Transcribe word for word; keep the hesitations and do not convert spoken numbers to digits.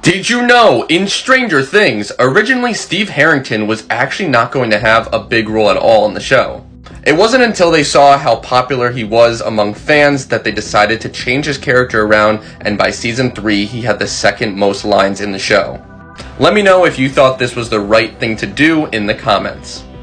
Did you know, in Stranger Things, originally Steve Harrington was actually not going to have a big role at all in the show? It wasn't until they saw how popular he was among fans that they decided to change his character around, and by season three, he had the second most lines in the show. Let me know if you thought this was the right thing to do in the comments.